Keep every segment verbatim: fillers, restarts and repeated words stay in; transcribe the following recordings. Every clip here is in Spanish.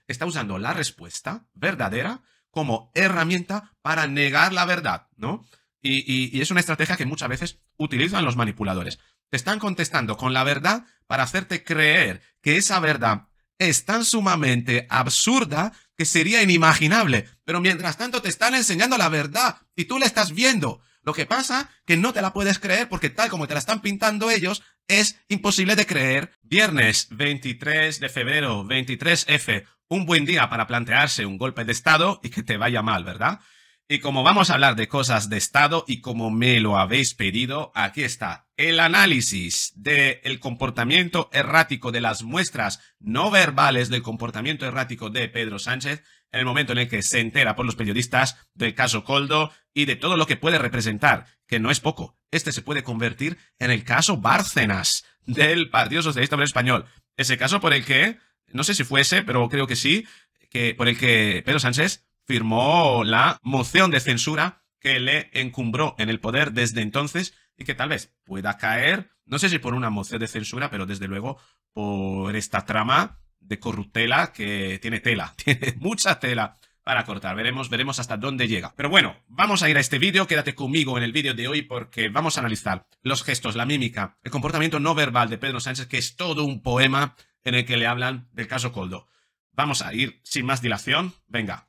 está usando la respuesta verdadera como herramienta para negar la verdad, ¿no? Y, y, y es una estrategia que muchas veces utilizan los manipuladores. Te están contestando con la verdad para hacerte creer que esa verdad es tan sumamente absurda que sería inimaginable. Pero mientras tanto te están enseñando la verdad y tú la estás viendo. Lo que pasa que no te la puedes creer porque tal como te la están pintando ellos, es imposible de creer. Viernes veintitrés de febrero, veintitrés F. Un buen día para plantearse un golpe de estado y que te vaya mal, ¿verdad? Y como vamos a hablar de cosas de estado y como me lo habéis pedido, aquí está el análisis del comportamiento errático de las muestras no verbales del comportamiento errático de Pedro Sánchez en el momento en el que se entera por los periodistas del caso Koldo y de todo lo que puede representar, que no es poco. Este se puede convertir en el caso Bárcenas del Partido Socialista Obrero Español. Ese caso por el que, no sé si fuese, pero creo que sí, que por el que Pedro Sánchez firmó la moción de censura que le encumbró en el poder desde entonces y que tal vez pueda caer, no sé si por una moción de censura, pero desde luego por esta trama de corruptela que tiene tela, tiene mucha tela para cortar. Veremos, veremos hasta dónde llega. Pero bueno, vamos a ir a este vídeo, quédate conmigo en el vídeo de hoy porque vamos a analizar los gestos, la mímica, el comportamiento no verbal de Pedro Sánchez, que es todo un poema en el que le hablan del caso Koldo. Vamos a ir sin más dilación, venga.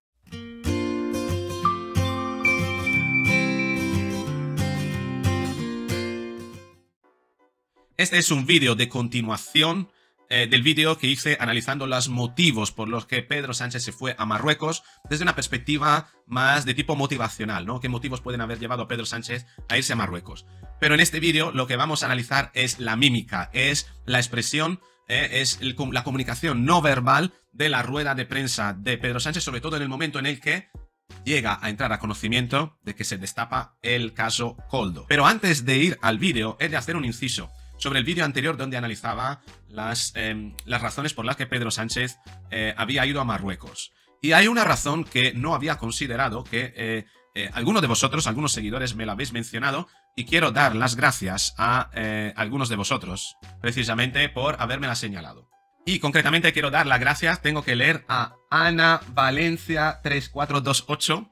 Este es un vídeo de continuación eh, del vídeo que hice analizando los motivos por los que Pedro Sánchez se fue a Marruecos desde una perspectiva más de tipo motivacional, ¿no? ¿Qué motivos pueden haber llevado a Pedro Sánchez a irse a Marruecos? Pero en este vídeo lo que vamos a analizar es la mímica, es la expresión, eh, es el, la comunicación no verbal de la rueda de prensa de Pedro Sánchez, sobre todo en el momento en el que llega a entrar a conocimiento de que se destapa el caso Koldo. Pero antes de ir al vídeo, he de hacer un inciso sobre el vídeo anterior donde analizaba las, eh, las razones por las que Pedro Sánchez eh, había ido a Marruecos. Y hay una razón que no había considerado, que eh, eh, algunos de vosotros, algunos seguidores me la habéis mencionado, y quiero dar las gracias a eh, algunos de vosotros, precisamente por habérmela señalado. Y concretamente quiero dar las gracias, tengo que leer a Ana Valencia tres cuatro dos ocho.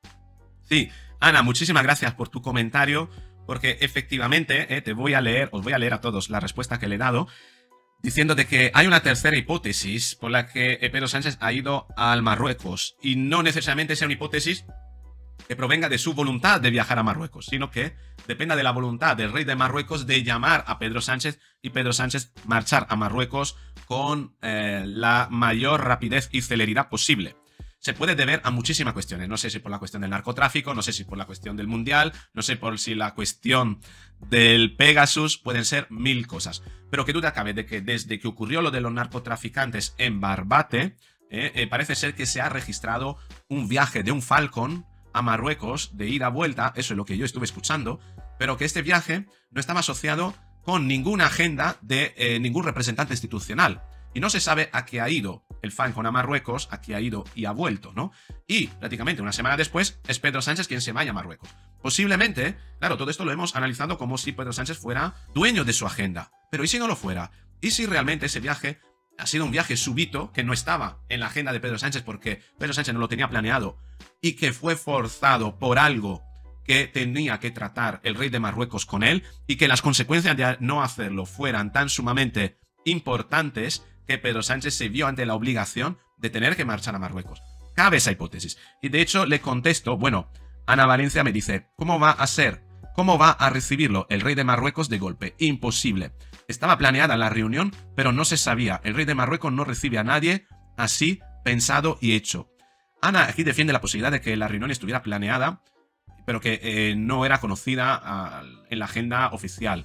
Sí, Ana, muchísimas gracias por tu comentario. Porque efectivamente, eh, te voy a leer, os voy a leer a todos la respuesta que le he dado, diciendo de que hay una tercera hipótesis por la que Pedro Sánchez ha ido al Marruecos. Y no necesariamente sea una hipótesis que provenga de su voluntad de viajar a Marruecos, sino que dependa de la voluntad del rey de Marruecos de llamar a Pedro Sánchez y Pedro Sánchez marchar a Marruecos con eh, la mayor rapidez y celeridad posible. Se puede deber a muchísimas cuestiones. No sé si por la cuestión del narcotráfico, no sé si por la cuestión del mundial, no sé por si la cuestión del Pegasus, pueden ser mil cosas. Pero que duda cabe de que desde que ocurrió lo de los narcotraficantes en Barbate, eh, eh, parece ser que se ha registrado un viaje de un Falcon a Marruecos de ida a vuelta, eso es lo que yo estuve escuchando, pero que este viaje no estaba asociado con ninguna agenda de eh, ningún representante institucional. Y no se sabe a qué ha ido el Falcon a Marruecos, a qué ha ido y ha vuelto, ¿no? Y prácticamente una semana después es Pedro Sánchez quien se vaya a Marruecos. Posiblemente, claro, todo esto lo hemos analizado como si Pedro Sánchez fuera dueño de su agenda. Pero ¿y si no lo fuera? ¿Y si realmente ese viaje ha sido un viaje súbito que no estaba en la agenda de Pedro Sánchez porque Pedro Sánchez no lo tenía planeado y que fue forzado por algo que tenía que tratar el rey de Marruecos con él y que las consecuencias de no hacerlo fueran tan sumamente importantes que Pedro Sánchez se vio ante la obligación de tener que marchar a Marruecos? Cabe esa hipótesis. Y de hecho le contesto, bueno, Ana Valencia me dice, ¿cómo va a ser? ¿Cómo va a recibirlo el rey de Marruecos de golpe? Imposible. Estaba planeada la reunión, pero no se sabía. El rey de Marruecos no recibe a nadie así pensado y hecho. Ana aquí defiende la posibilidad de que la reunión estuviera planeada, pero que eh, no era conocida a, en la agenda oficial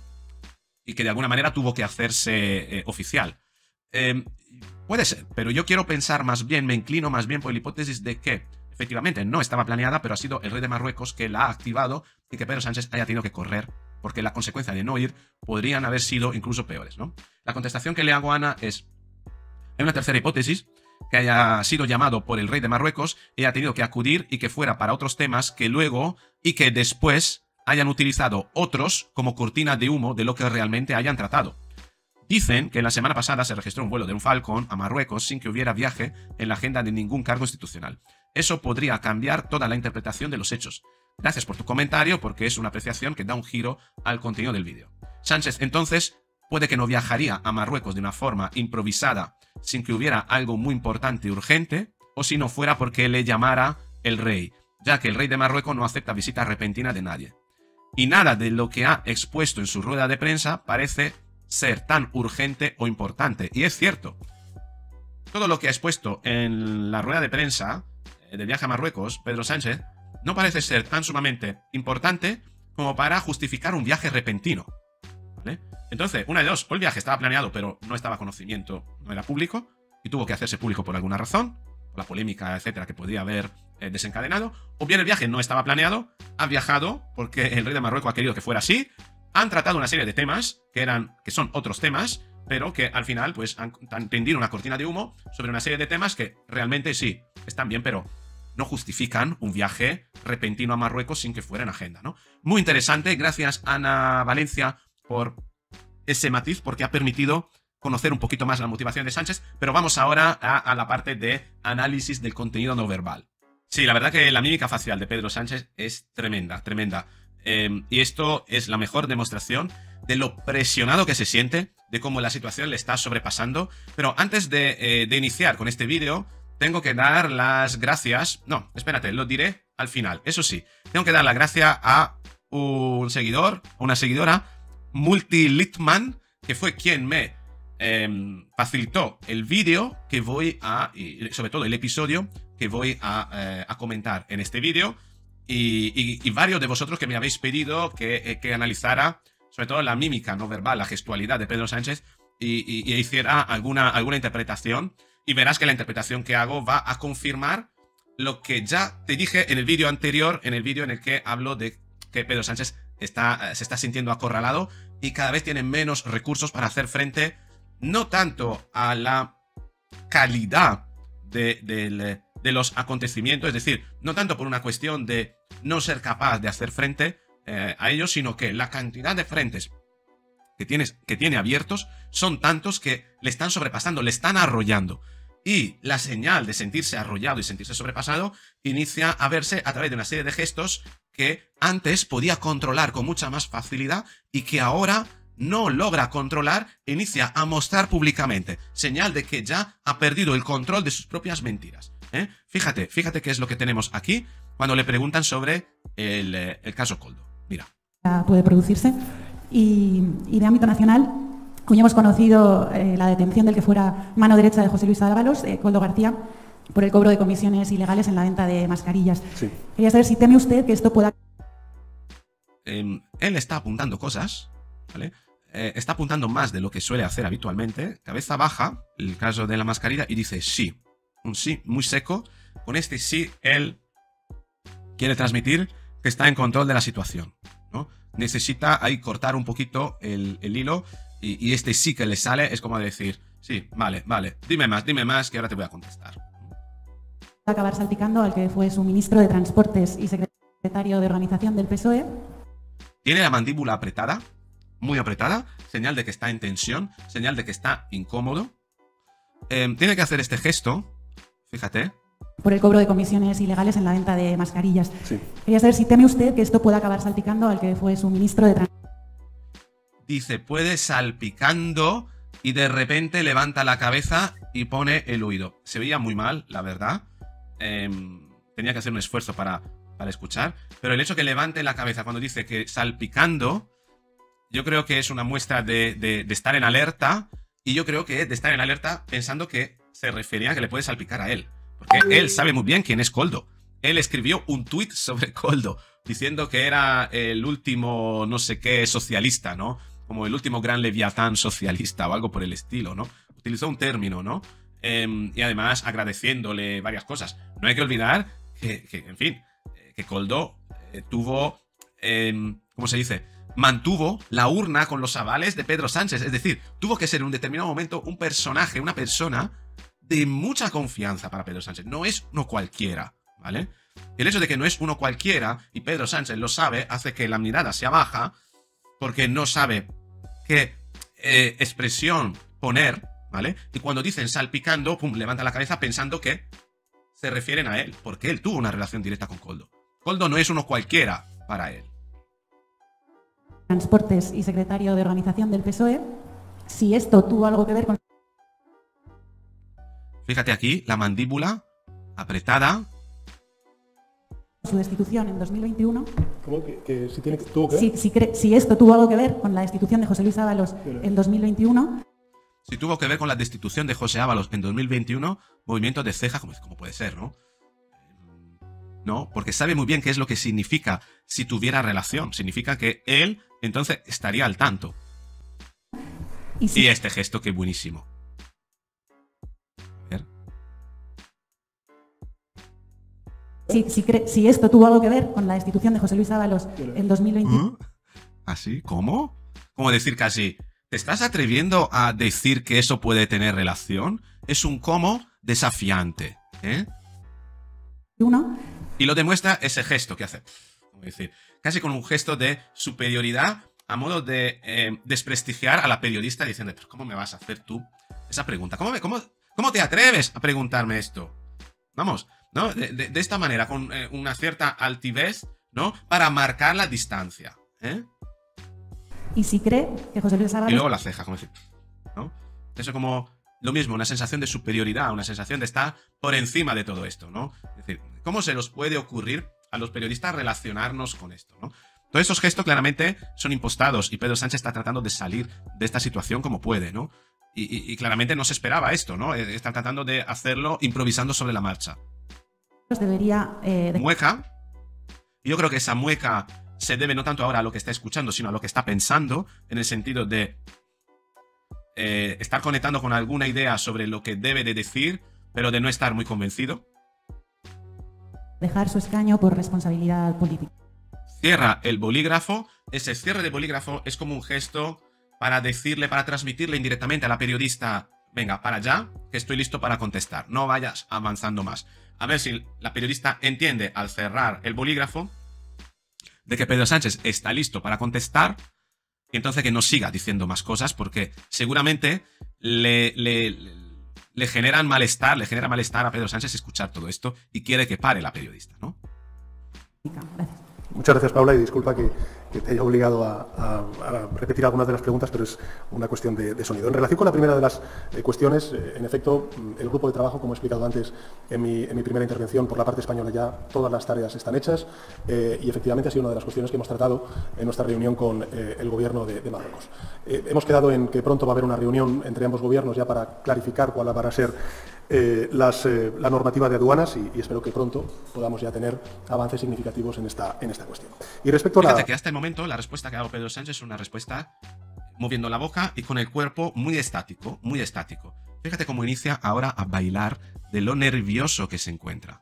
y que de alguna manera tuvo que hacerse eh, oficial. Eh, puede ser, pero yo quiero pensar más bien, me inclino más bien por la hipótesis de que efectivamente no estaba planeada, pero ha sido el rey de Marruecos que la ha activado y que Pedro Sánchez haya tenido que correr, porque la consecuencia de no ir podrían haber sido incluso peores, ¿no? La contestación que le hago a Ana es, hay una tercera hipótesis, que haya sido llamado por el rey de Marruecos y haya tenido que acudir y que fuera para otros temas que luego y que después hayan utilizado otros como cortina de humo de lo que realmente hayan tratado. Dicen que la semana pasada se registró un vuelo de un Falcon a Marruecos sin que hubiera viaje en la agenda de ningún cargo institucional. Eso podría cambiar toda la interpretación de los hechos. Gracias por tu comentario, porque es una apreciación que da un giro al contenido del vídeo. Sánchez, entonces, puede que no viajaría a Marruecos de una forma improvisada sin que hubiera algo muy importante y urgente, o si no fuera porque le llamara el rey, ya que el rey de Marruecos no acepta visita repentina de nadie. Y nada de lo que ha expuesto en su rueda de prensa parece ser tan urgente o importante. Y es cierto. Todo lo que ha expuesto en la rueda de prensa del viaje a Marruecos, Pedro Sánchez, no parece ser tan sumamente importante como para justificar un viaje repentino. ¿Vale? Entonces, una de dos, o el viaje estaba planeado pero no estaba a conocimiento, no era público, y tuvo que hacerse público por alguna razón, por la polémica, etcétera, que podía haber eh, desencadenado, o bien el viaje no estaba planeado, ha viajado porque el rey de Marruecos ha querido que fuera así. Han tratado una serie de temas que eran que son otros temas, pero que al final pues han, han tendido una cortina de humo sobre una serie de temas que realmente sí, están bien, pero no justifican un viaje repentino a Marruecos sin que fuera en agenda, ¿no? Muy interesante, gracias Ana Valencia por ese matiz, porque ha permitido conocer un poquito más la motivación de Sánchez, pero vamos ahora a, a la parte de análisis del contenido no verbal. Sí, la verdad que la mímica facial de Pedro Sánchez es tremenda, tremenda. Eh, y esto es la mejor demostración de lo presionado que se siente, de cómo la situación le está sobrepasando. Pero antes de, eh, de iniciar con este vídeo, tengo que dar las gracias... No, espérate, lo diré al final. Eso sí, tengo que dar las gracias a un seguidor, una seguidora, Multilitman, que fue quien me eh, facilitó el vídeo que voy a... y sobre todo el episodio que voy a, eh, a comentar en este vídeo. Y, y, y varios de vosotros que me habéis pedido que, eh, que analizara sobre todo la mímica no verbal, la gestualidad de Pedro Sánchez y, y, y hiciera alguna, alguna interpretación. Y verás que la interpretación que hago va a confirmar lo que ya te dije en el vídeo anterior, en el vídeo en el que hablo de que Pedro Sánchez está, se está sintiendo acorralado y cada vez tiene menos recursos para hacer frente no tanto a la calidad de, de, de los acontecimientos, es decir, no tanto por una cuestión de no ser capaz de hacer frente eh, a ellos, sino que la cantidad de frentes que, tienes, que tiene abiertos son tantos que le están sobrepasando, le están arrollando. Y la señal de sentirse arrollado y sentirse sobrepasado inicia a verse a través de una serie de gestos que antes podía controlar con mucha más facilidad y que ahora no logra controlar e inicia a mostrar públicamente. Señal de que ya ha perdido el control de sus propias mentiras. ¿Eh? Fíjate, fíjate qué es lo que tenemos aquí cuando le preguntan sobre el, el caso Koldo. Mira. Puede producirse. Y, y de ámbito nacional, hoy hemos conocido eh, la detención del que fuera mano derecha de José Luis Ábalos, eh, Koldo García, por el cobro de comisiones ilegales en la venta de mascarillas. Sí. Quería saber si teme usted que esto pueda... Eh, él está apuntando cosas, ¿vale? Eh, está apuntando más de lo que suele hacer habitualmente. Cabeza baja, el caso de la mascarilla, y dice sí. Un sí muy seco. Con este sí, él quiere transmitir que está en control de la situación, ¿no? Necesita ahí cortar un poquito el, el hilo y, y este sí que le sale, es como decir, sí, vale, vale, dime más, dime más, que ahora te voy a contestar. Acabar salpicando al que fue su ministro de Transportes y secretario de Organización del P S O E. Tiene la mandíbula apretada, muy apretada, señal de que está en tensión, señal de que está incómodo. Eh, tiene que hacer este gesto, fíjate. Por el cobro de comisiones ilegales en la venta de mascarillas. Sí. Quería saber si teme usted que esto pueda acabar salpicando al que fue su ministro de Transportes. Dice, puede salpicando y de repente levanta la cabeza y pone el oído. Se veía muy mal, la verdad. Eh, tenía que hacer un esfuerzo para, para escuchar. Pero el hecho que levante la cabeza cuando dice que salpicando, yo creo que es una muestra de, de, de estar en alerta. Y yo creo que de estar en alerta pensando que se refería a que le puede salpicar a él. Porque él sabe muy bien quién es Koldo. Él escribió un tuit sobre Koldo, diciendo que era el último no sé qué socialista, ¿no? Como el último gran leviatán socialista o algo por el estilo, ¿no? Utilizó un término, ¿no? Eh, y además agradeciéndole varias cosas. No hay que olvidar que, que en fin, que Koldo eh, tuvo, eh, ¿cómo se dice? Mantuvo la urna con los avales de Pedro Sánchez. Es decir, tuvo que ser en un determinado momento un personaje, una persona de mucha confianza para Pedro Sánchez. No es uno cualquiera, ¿vale? El hecho de que no es uno cualquiera, y Pedro Sánchez lo sabe, hace que la mirada sea baja, porque no sabe que eh, expresión poner, ¿vale? Y cuando dicen salpicando, pum, levanta la cabeza pensando que se refieren a él, porque él tuvo una relación directa con Koldo. Koldo no es uno cualquiera para él. Transportes y secretario de organización del P S O E, si esto tuvo algo que ver con... Fíjate aquí, la mandíbula apretada. Su destitución en dos mil veintiuno. ¿Cómo que, que si tiene, tuvo que ver? Si, si, cre si esto tuvo algo que ver con la destitución de José Luis Ábalos en dos mil veintiuno. Si tuvo que ver con la destitución de José Ábalos en dos mil veintiuno, movimiento de ceja, como, como puede ser, ¿no? No, porque sabe muy bien qué es lo que significa si tuviera relación. Significa que él, entonces, estaría al tanto. Y, si... y este gesto, que buenísimo. A ver. Si, si, si esto tuvo algo que ver con la destitución de José Luis Ábalos en dos mil veintiuno. ¿Mm? ¿Así? ¿Cómo? ¿Cómo decir casi? ¿Te estás atreviendo a decir que eso puede tener relación? Es un cómo desafiante, ¿eh? Uno. Y lo demuestra ese gesto que hace. ¿Cómo decir? Casi con un gesto de superioridad a modo de eh, desprestigiar a la periodista diciendo, pero ¿cómo me vas a hacer tú esa pregunta? ¿Cómo, me, cómo, cómo te atreves a preguntarme esto? Vamos, ¿no? De, de, de esta manera, con eh, una cierta altivez, ¿no? Para marcar la distancia, ¿eh? Y si cree que José Luis Ábalos... Y luego la ceja, como decir, ¿no? Eso como lo mismo, una sensación de superioridad, una sensación de estar por encima de todo esto, ¿no? Es decir, ¿cómo se nos puede ocurrir a los periodistas relacionarnos con esto, ¿no? Todos esos gestos claramente son impostados y Pedro Sánchez está tratando de salir de esta situación como puede, ¿no? Y, y, y claramente no se esperaba esto, ¿no? Está tratando de hacerlo improvisando sobre la marcha. Debería... Eh, de... Mueca. Y yo creo que esa mueca se debe no tanto ahora a lo que está escuchando, sino a lo que está pensando, en el sentido de eh, estar conectando con alguna idea sobre lo que debe de decir, pero de no estar muy convencido. Dejar su escaño por responsabilidad política. Cierra el bolígrafo. Ese cierre de bolígrafo es como un gesto para decirle, para transmitirle indirectamente a la periodista, venga, para allá, que estoy listo para contestar, no vayas avanzando más. A ver si la periodista entiende al cerrar el bolígrafo de que Pedro Sánchez está listo para contestar y entonces que no siga diciendo más cosas porque seguramente le, le, le generan malestar, le genera malestar a Pedro Sánchez escuchar todo esto y quiere que pare la periodista, ¿no? Gracias. Muchas gracias, Paula, y disculpa que, que te haya obligado a, a, a repetir algunas de las preguntas, pero es una cuestión de, de sonido. En relación con la primera de las eh, cuestiones, eh, en efecto, el grupo de trabajo, como he explicado antes en mi, en mi primera intervención, por la parte española ya todas las tareas están hechas eh, y efectivamente ha sido una de las cuestiones que hemos tratado en nuestra reunión con eh, el gobierno de, de Marruecos. Eh, hemos quedado en que pronto va a haber una reunión entre ambos gobiernos ya para clarificar cuál va a ser Eh, las, eh, la normativa de aduanas y, y espero que pronto podamos ya tener avances significativos en esta, en esta cuestión. Y respecto Fíjate a la... que hasta el momento la respuesta que ha dado Pedro Sánchez es una respuesta moviendo la boca y con el cuerpo muy estático, muy estático. Fíjate cómo inicia ahora a bailar de lo nervioso que se encuentra.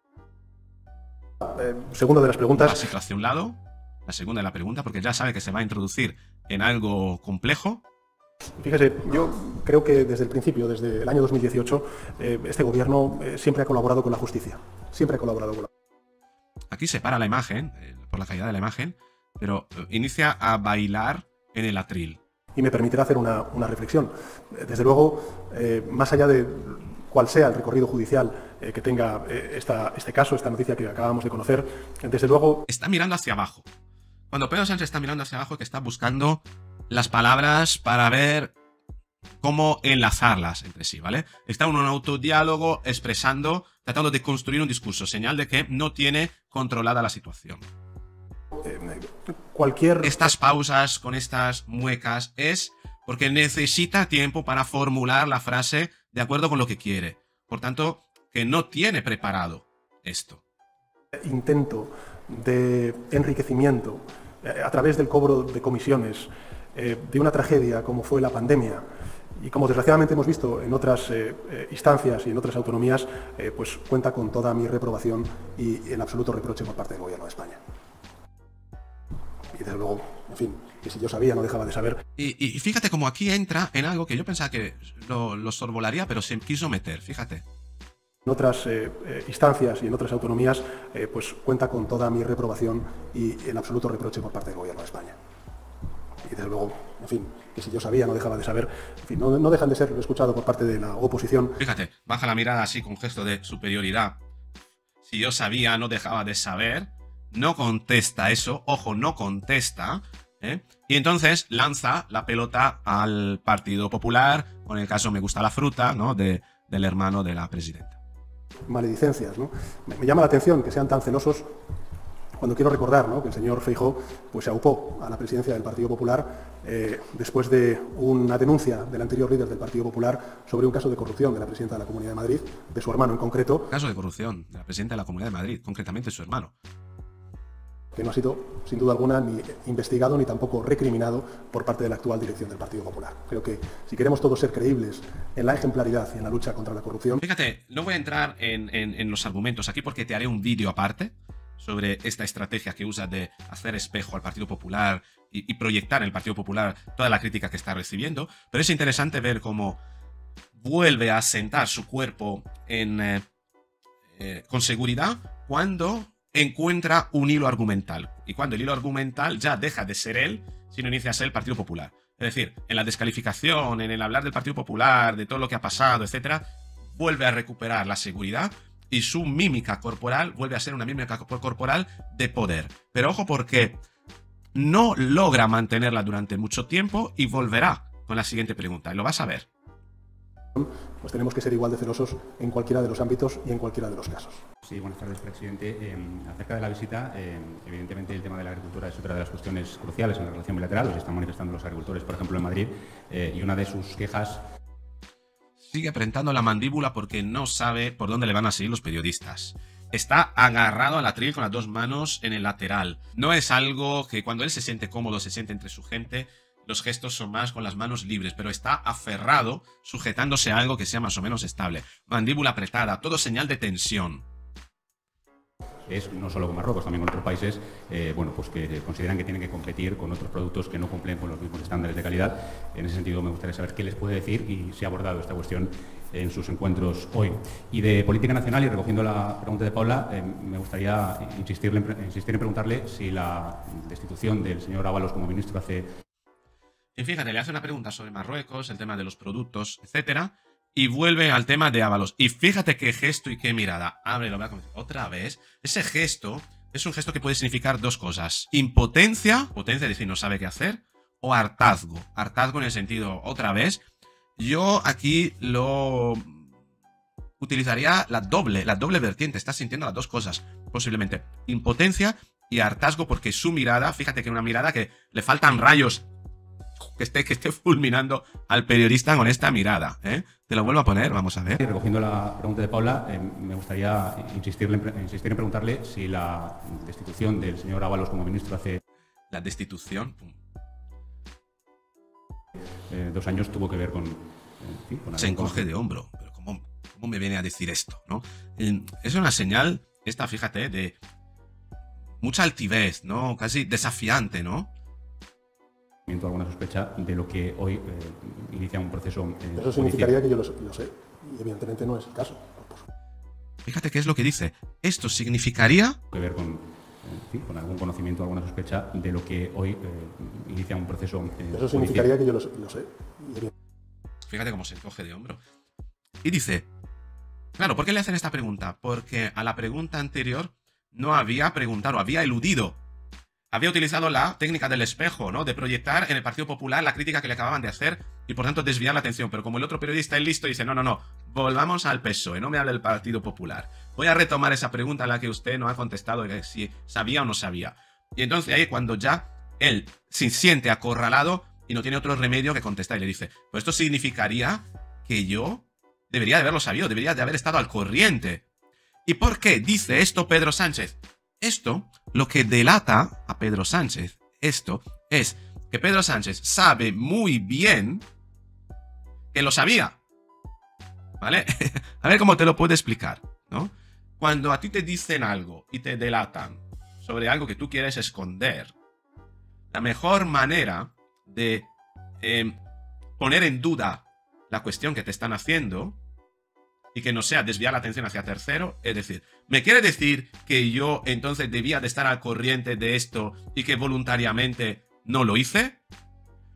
Eh, segunda de las preguntas... La situación hacia un lado, la segunda de la pregunta, porque ya sabe que se va a introducir en algo complejo. Fíjese, yo creo que desde el principio, desde el año dos mil dieciocho, eh, este gobierno eh, siempre ha colaborado con la justicia. Siempre ha colaborado con la Aquí se para la imagen, eh, por la calidad de la imagen, pero eh, inicia a bailar en el atril. Y me permitirá hacer una, una reflexión. Desde luego, eh, más allá de cuál sea el recorrido judicial eh, que tenga eh, esta, este caso, esta noticia que acabamos de conocer, desde luego... Está mirando hacia abajo. Cuando Pedro Sánchez está mirando hacia abajo, que está buscando las palabras para ver cómo enlazarlas entre sí, ¿vale? Está en un autodiálogo expresando, tratando de construir un discurso, señal de que no tiene controlada la situación. Eh, cualquier... Estas pausas con estas muecas es porque necesita tiempo para formular la frase de acuerdo con lo que quiere. Por tanto, que no tiene preparado esto. Intento de enriquecimiento eh, a través del cobro de comisiones eh, de una tragedia como fue la pandemia y como desgraciadamente hemos visto en otras eh, eh, instancias y en otras autonomías, eh, pues cuenta con toda mi reprobación y en absoluto reproche por parte del Gobierno de España. Y desde luego, en fin, que si yo sabía no dejaba de saber. Y, y fíjate cómo aquí entra en algo que yo pensaba que lo, lo sorbolaría, pero se quiso meter, fíjate. En otras eh, eh, instancias y en otras autonomías, eh, pues cuenta con toda mi reprobación y en absoluto reproche por parte del Gobierno de España. Y y desde luego, en fin, que si yo sabía no dejaba de saber, en fin, no, no dejan de ser escuchado por parte de la oposición. Fíjate, baja la mirada así con gesto de superioridad. Si yo sabía, no dejaba de saber. No contesta eso, ojo, no contesta. ¿eh? Y entonces lanza la pelota al Partido Popular, con el caso Me gusta la fruta, ¿no? De, del hermano de la presidenta. Maledicencias, ¿no? Me, me llama la atención que sean tan celosos cuando quiero recordar, ¿no?, que el señor Feijóo pues, se aupó a la presidencia del Partido Popular eh, después de una denuncia del anterior líder del Partido Popular sobre un caso de corrupción de la presidenta de la Comunidad de Madrid, de su hermano en concreto. Caso de corrupción de la presidenta de la Comunidad de Madrid, concretamente su hermano. Que no ha sido, sin duda alguna, ni investigado ni tampoco recriminado por parte de la actual dirección del Partido Popular. Creo que si queremos todos ser creíbles en la ejemplaridad y en la lucha contra la corrupción... Fíjate, no voy a entrar en, en, en los argumentos aquí porque te haré un vídeo aparte sobre esta estrategia que usa de hacer espejo al Partido Popular y, y proyectar en el Partido Popular toda la crítica que está recibiendo, pero es interesante ver cómo vuelve a asentar su cuerpo en, eh, eh, con seguridad cuando encuentra un hilo argumental. Y cuando el hilo argumental ya deja de ser él, sino inicia a ser el Partido Popular. Es decir, en la descalificación, en el hablar del Partido Popular, de todo lo que ha pasado, etcétera, vuelve a recuperar la seguridad y su mímica corporal vuelve a ser una mímica corporal de poder. Pero ojo porque no logra mantenerla durante mucho tiempo y volverá con la siguiente pregunta. Y lo vas a ver. Pues tenemos que ser igual de celosos en cualquiera de los ámbitos y en cualquiera de los casos. Sí, buenas tardes, presidente. Eh, acerca de la visita, eh, evidentemente el tema de la agricultura es otra de las cuestiones cruciales en la relación bilateral. Lo están manifestando los agricultores, por ejemplo, en Madrid, eh, y una de sus quejas... Sigue apretando la mandíbula porque no sabe por dónde le van a seguir los periodistas. Está agarrado al atril con las dos manos en el lateral. No es algo que cuando él se siente cómodo, se siente entre su gente, los gestos son más con las manos libres, pero está aferrado, sujetándose a algo que sea más o menos estable. Mandíbula apretada, todo señal de tensión. Es no solo con Marruecos, también con otros países, eh, bueno, pues que consideran que tienen que competir con otros productos que no cumplen con los mismos estándares de calidad. En ese sentido, me gustaría saber qué les puede decir y si ha abordado esta cuestión en sus encuentros hoy. Y de política nacional, y recogiendo la pregunta de Paula, eh, me gustaría insistirle, insistir en preguntarle si la destitución del señor Ábalos como ministro hace... Y fíjate, le hace una pregunta sobre Marruecos, el tema de los productos, etcétera, y vuelve al tema de Ábalos. Y fíjate qué gesto y qué mirada. Ábrelo, otra vez. Ese gesto es un gesto que puede significar dos cosas. Impotencia, potencia, es decir, no sabe qué hacer, o hartazgo. Hartazgo en el sentido, otra vez. Yo aquí lo utilizaría la doble, la doble vertiente. Está sintiendo las dos cosas, posiblemente. Impotencia y hartazgo, porque su mirada, fíjate que una mirada que le faltan rayos, que esté, que esté fulminando al periodista con esta mirada. ¿eh? Te lo vuelvo a poner, vamos a ver. Y recogiendo la pregunta de Paula, eh, me gustaría insistirle, insistir en preguntarle si la destitución del señor Ábalos como ministro hace... La destitución... Eh, dos años tuvo que ver con... Eh, sí, con Se encoge de hombro. Pero ¿cómo, ¿cómo me viene a decir esto? ¿no? Es una señal, esta, fíjate, de mucha altivez, ¿no? Casi desafiante, ¿no? alguna sospecha de lo que hoy eh, inicia un proceso eh, Eso significaría que yo lo, lo sé, y evidentemente no es el caso. Fíjate qué es lo que dice. Esto significaría... que ver con, eh, sí, con algún conocimiento, alguna sospecha de lo que hoy eh, inicia un proceso eh, Eso significaría que yo lo, lo sé. Y Fíjate cómo se encoge de hombro. Y dice... Claro, ¿por qué le hacen esta pregunta? Porque a la pregunta anterior no había preguntado, había eludido. Había utilizado la técnica del espejo, ¿no? De proyectar en el Partido Popular la crítica que le acababan de hacer y por tanto desviar la atención. Pero como el otro periodista es listo, dice, no, no, no, volvamos al P S O E, no me hable del Partido Popular. Voy a retomar esa pregunta a la que usted no ha contestado, de si sabía o no sabía. Y entonces ahí cuando ya él se siente acorralado y no tiene otro remedio que contestar y le dice, pues esto significaría que yo debería de haberlo sabido, debería de haber estado al corriente. ¿Y por qué dice esto Pedro Sánchez? Esto, lo que delata a Pedro Sánchez, esto es que Pedro Sánchez sabe muy bien que lo sabía. ¿Vale? A ver cómo te lo puedo explicar, ¿no? Cuando a ti te dicen algo y te delatan sobre algo que tú quieres esconder, la mejor manera de eh, poner en duda la cuestión que te están haciendo y que no sea desviar la atención hacia tercero, es decir, ¿me quiere decir que yo entonces debía de estar al corriente de esto y que voluntariamente no lo hice?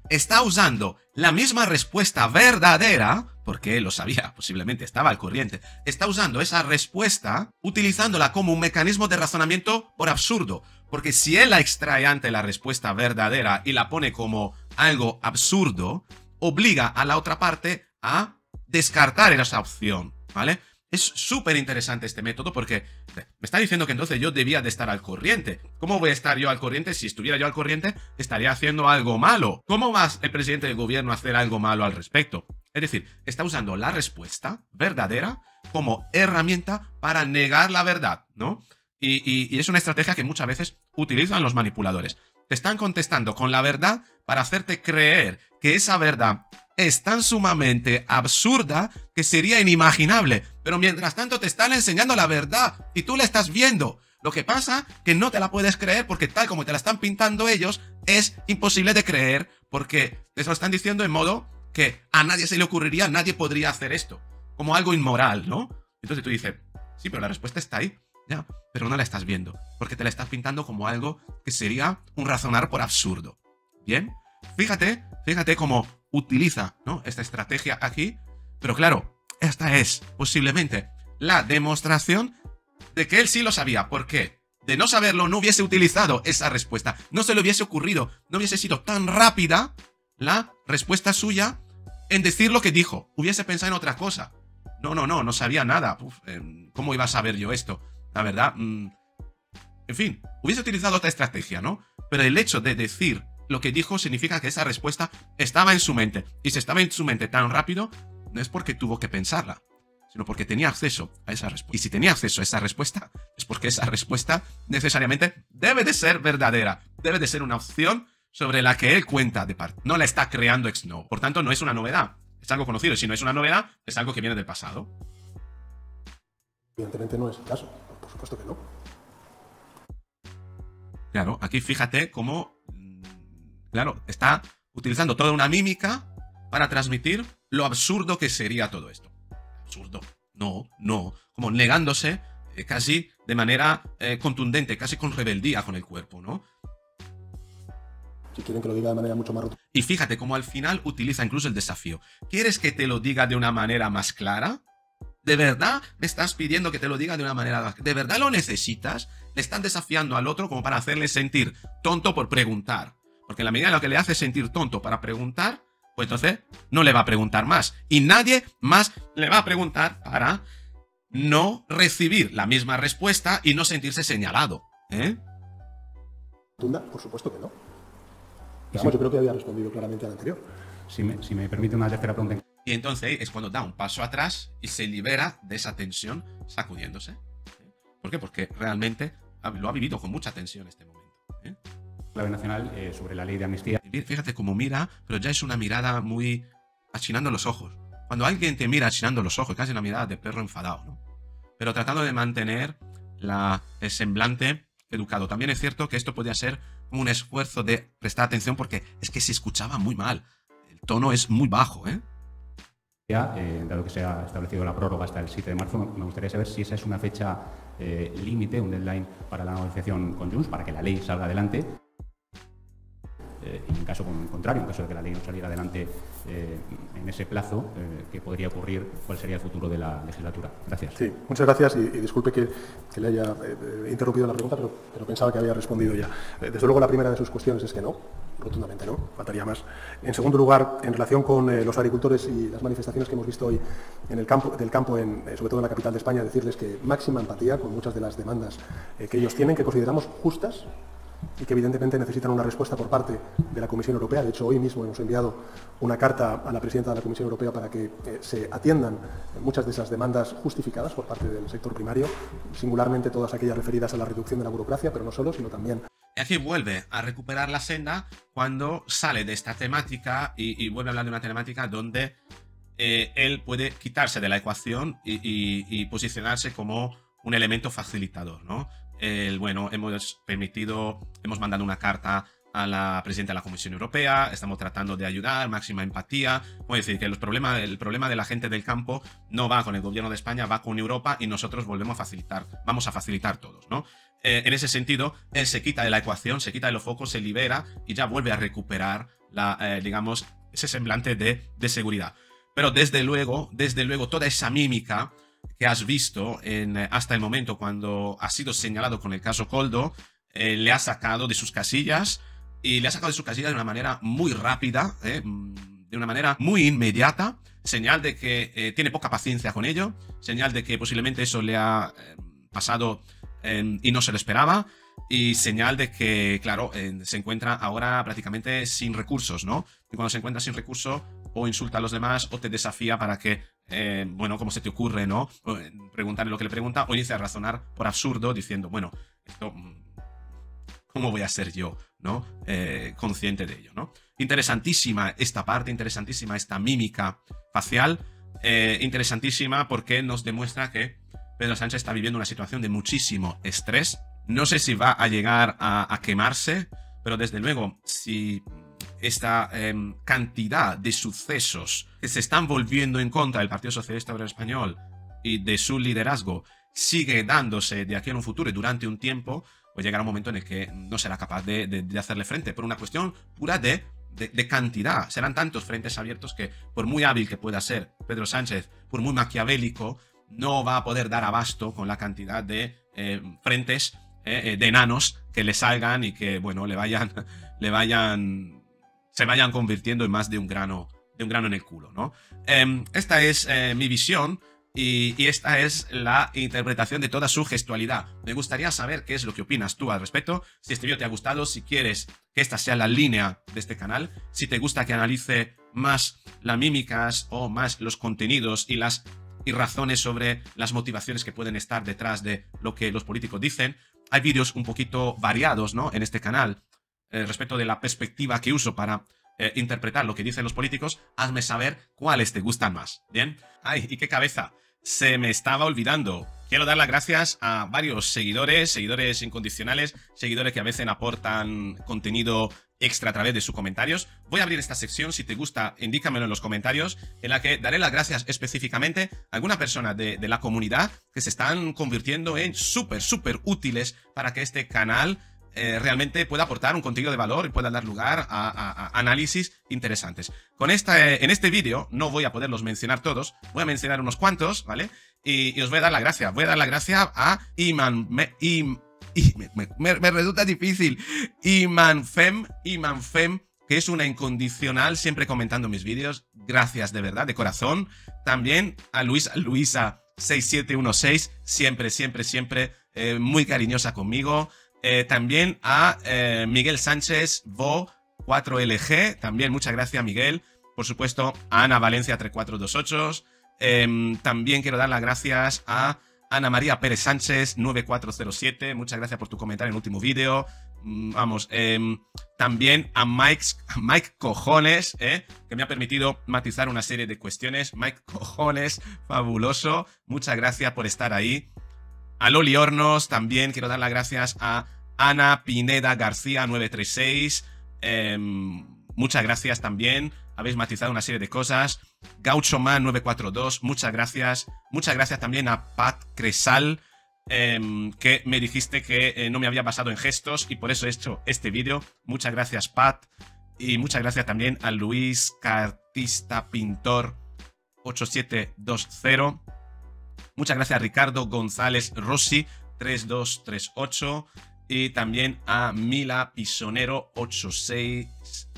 está usando la misma respuesta verdadera, porque él lo sabía, posiblemente estaba al corriente, está usando esa respuesta utilizándola como un mecanismo de razonamiento por absurdo. Porque si él la extrae ante la respuesta verdadera y la pone como algo absurdo, obliga a la otra parte a descartar esa opción, ¿vale? Es súper interesante este método porque me está diciendo que entonces yo debía de estar al corriente. ¿Cómo voy a estar yo al corriente? Si estuviera yo al corriente, estaría haciendo algo malo. ¿Cómo va el presidente del gobierno a hacer algo malo al respecto? Es decir, está usando la respuesta verdadera como herramienta para negar la verdad, ¿no? Y, y, y es una estrategia que muchas veces utilizan los manipuladores. Te están contestando con la verdad para hacerte creer que esa verdad es tan sumamente absurda que sería inimaginable. Pero mientras tanto te están enseñando la verdad y tú la estás viendo. Lo que pasa que no te la puedes creer porque tal como te la están pintando ellos, es imposible de creer porque te lo están diciendo en modo que a nadie se le ocurriría, nadie podría hacer esto. Como algo inmoral, ¿no? Entonces tú dices, sí, pero la respuesta está ahí. Ya, pero no la estás viendo, porque te la estás pintando como algo que sería un razonar por absurdo. ¿Bien? Fíjate, fíjate cómo utiliza, ¿no?, esta estrategia aquí, pero claro, esta es posiblemente la demostración de que él sí lo sabía. ¿Por qué? De no saberlo no hubiese utilizado esa respuesta, no se le hubiese ocurrido, no hubiese sido tan rápida la respuesta suya en decir lo que dijo, hubiese pensado en otra cosa. No, no, no, no sabía nada. Uf, eh, ¿cómo iba a saber yo esto? La verdad, mmm, en fin, hubiese utilizado otra estrategia, ¿no? Pero el hecho de decir lo que dijo significa que esa respuesta estaba en su mente. Y si estaba en su mente tan rápido, no es porque tuvo que pensarla, sino porque tenía acceso a esa respuesta. Y si tenía acceso a esa respuesta, es porque esa respuesta necesariamente debe de ser verdadera. Debe de ser una opción sobre la que él cuenta de parte. No la está creando ex novo. Por tanto, no es una novedad. Es algo conocido. Y si no es una novedad, es algo que viene del pasado. Evidentemente no es el caso. Por supuesto que no. Claro, aquí fíjate cómo, claro, está utilizando toda una mímica para transmitir lo absurdo que sería todo esto. Absurdo. No, no. Como negándose eh, casi de manera eh, contundente, casi con rebeldía con el cuerpo, ¿no? Si quieren que lo diga de manera mucho más rotunda. Y fíjate cómo al final utiliza incluso el desafío. ¿Quieres que te lo diga de una manera más clara? ¿De verdad me estás pidiendo que te lo diga de una manera... ¿De verdad lo necesitas? Le están desafiando al otro como para hacerle sentir tonto por preguntar. Porque en la medida en la que le hace sentir tonto para preguntar, pues entonces no le va a preguntar más. Y nadie más le va a preguntar para no recibir la misma respuesta y no sentirse señalado. ¿Eh? Por supuesto que no. Digamos, yo creo que había respondido claramente al anterior. Si me, si me permite una tercera pregunta. Y entonces es cuando da un paso atrás y se libera de esa tensión sacudiéndose. ¿Por qué? Porque realmente lo ha vivido con mucha tensión este momento. ¿eh? Clave nacional eh, sobre la ley de amnistía. Fíjate cómo mira, pero ya es una mirada muy achinando los ojos. Cuando alguien te mira achinando los ojos, casi una mirada de perro enfadado, ¿no? Pero tratando de mantener la, el semblante educado. También es cierto que esto podía ser un esfuerzo de prestar atención porque es que se escuchaba muy mal. El tono es muy bajo, ¿eh? Eh, dado que se ha establecido la prórroga hasta el siete de marzo, me gustaría saber si esa es una fecha eh, límite, un deadline para la negociación con Junts, para que la ley salga adelante. Eh, y en caso contrario, en caso de que la ley no saliera adelante eh, en ese plazo, eh, ¿qué podría ocurrir? ¿Cuál sería el futuro de la legislatura? Gracias. Sí, muchas gracias y, y disculpe que, que le haya eh, interrumpido la pregunta, pero, pero pensaba que había respondido ya. Eh, desde luego la primera de sus cuestiones es que no, rotundamente no, faltaría más. En segundo lugar, en relación con eh, los agricultores y las manifestaciones que hemos visto hoy en el campo, del campo, en, eh, sobre todo en la capital de España, decirles que máxima empatía con muchas de las demandas eh, que ellos tienen, que consideramos justas, y que evidentemente necesitan una respuesta por parte de la Comisión Europea. De hecho, hoy mismo hemos enviado una carta a la presidenta de la Comisión Europea para que eh, se atiendan muchas de esas demandas justificadas por parte del sector primario, singularmente todas aquellas referidas a la reducción de la burocracia, pero no solo, sino también... Y aquí vuelve a recuperar la senda cuando sale de esta temática y, y vuelve a hablar de una temática donde eh, él puede quitarse de la ecuación y, y, y posicionarse como un elemento facilitador, ¿no? El, bueno, hemos permitido, hemos mandado una carta a la presidenta de la Comisión Europea, estamos tratando de ayudar, máxima empatía. Puedo decir que los problemas, el problema de la gente del campo no va con el gobierno de España, va con Europa y nosotros volvemos a facilitar, vamos a facilitar todos, ¿no? Eh, en ese sentido, él se quita de la ecuación, se quita de los focos, se libera y ya vuelve a recuperar la, eh, digamos, ese semblante de, de seguridad. Pero desde luego, desde luego, toda esa mímica que has visto en, hasta el momento cuando ha sido señalado con el caso Koldo, eh, le ha sacado de sus casillas, y le ha sacado de sus casillas de una manera muy rápida, eh, de una manera muy inmediata, señal de que eh, tiene poca paciencia con ello, señal de que posiblemente eso le ha eh, pasado eh, y no se lo esperaba, y señal de que, claro, eh, se encuentra ahora prácticamente sin recursos, ¿no? Y cuando se encuentra sin recursos, o insulta a los demás, o te desafía para que, eh, bueno, como se te ocurre, ¿no? Preguntarle lo que le pregunta, o inicia a razonar por absurdo, diciendo, bueno, esto, ¿cómo voy a ser yo, ¿no? Eh, consciente de ello, ¿no? Interesantísima esta parte, interesantísima esta mímica facial, eh, interesantísima porque nos demuestra que Pedro Sánchez está viviendo una situación de muchísimo estrés. No sé si va a llegar a, a quemarse, pero desde luego, si esta eh, cantidad de sucesos que se están volviendo en contra del Partido Socialista Obrero Español y de su liderazgo sigue dándose de aquí en un futuro y durante un tiempo, pues llegará un momento en el que no será capaz de, de, de hacerle frente por una cuestión pura de, de, de cantidad. Serán tantos frentes abiertos que, por muy hábil que pueda ser Pedro Sánchez, por muy maquiavélico, no va a poder dar abasto con la cantidad de eh, frentes eh, de enanos que le salgan y que, bueno, le vayan, le vayan, se vayan convirtiendo en más de un grano, de un grano en el culo, ¿no? Eh, esta es eh, mi visión. Y, y esta es la interpretación de toda su gestualidad. Me gustaría saber qué es lo que opinas tú al respecto. Si este vídeo te ha gustado, si quieres que esta sea la línea de este canal, si te gusta que analice más las mímicas o más los contenidos y las y razones sobre las motivaciones que pueden estar detrás de lo que los políticos dicen. Hay vídeos un poquito variados, ¿no?, en este canal eh, respecto de la perspectiva que uso para eh, interpretar lo que dicen los políticos. Hazme saber cuáles te gustan más. ¿Bien? ¡Ay, y qué cabeza! Se me estaba olvidando. Quiero dar las gracias a varios seguidores, seguidores incondicionales, seguidores que a veces aportan contenido extra a través de sus comentarios. Voy a abrir esta sección, si te gusta, indícamelo en los comentarios, en la que daré las gracias específicamente a alguna persona de, de la comunidad que se están convirtiendo en súper, súper útiles para que este canal Eh, realmente pueda aportar un contenido de valor y pueda dar lugar a, a, a análisis interesantes. Con esta, eh, en este vídeo no voy a poderlos mencionar todos, voy a mencionar unos cuantos, ¿vale? Y, y os voy a dar la gracia. Voy a dar la gracia a Iman... Me, im, i, me, me, me resulta difícil. Imanfem, Imanfem, que es una incondicional, siempre comentando mis vídeos. Gracias de verdad, de corazón. También a Luisa, Luisa seis siete uno seis, siempre, siempre, siempre eh, muy cariñosa conmigo. Eh, también a eh, Miguel Sánchez Bo cuatro L G, también muchas gracias Miguel. Por supuesto a Ana Valencia tres cuatro dos ocho. Eh, también quiero dar las gracias a Ana María Pérez Sánchez nueve cuatro cero siete. Muchas gracias por tu comentario en el último vídeo. Mm, vamos, eh, también a Mike, Mike Cojones, eh, que me ha permitido matizar una serie de cuestiones. Mike Cojones, fabuloso. Muchas gracias por estar ahí. A Loli Hornos también quiero dar las gracias. A Ana Pineda García nueve tres seis. Eh, muchas gracias también. Habéis matizado una serie de cosas. Gaucho Man nueve cuatro dos. Muchas gracias. Muchas gracias también a Pat Cresal. Eh, que me dijiste que eh, no me había basado en gestos y por eso he hecho este vídeo. Muchas gracias, Pat. Y muchas gracias también a Luis Cartista Pintor ocho siete dos cero. Muchas gracias a Ricardo González Rossi tres dos tres ocho y también a Mila Pisonero ocho seis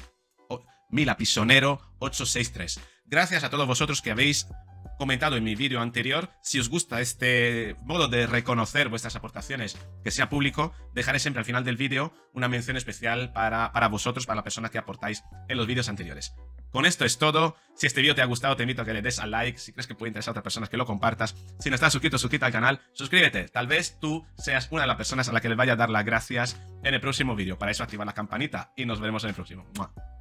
oh, Mila Pisonero ocho seis tres. Gracias a todos vosotros que habéis comentado en mi vídeo anterior. Si os gusta este modo de reconocer vuestras aportaciones, que sea público, dejaré siempre al final del vídeo una mención especial para, para vosotros, para la persona que aportáis en los vídeos anteriores. Con esto es todo. Si este vídeo te ha gustado, te invito a que le des al like. Si crees que puede interesar a otras personas, que lo compartas. Si no estás suscrito, suscríbete al canal. Suscríbete. Tal vez tú seas una de las personas a la que les vaya a dar las gracias en el próximo vídeo. Para eso activa la campanita y nos veremos en el próximo. ¡Mua!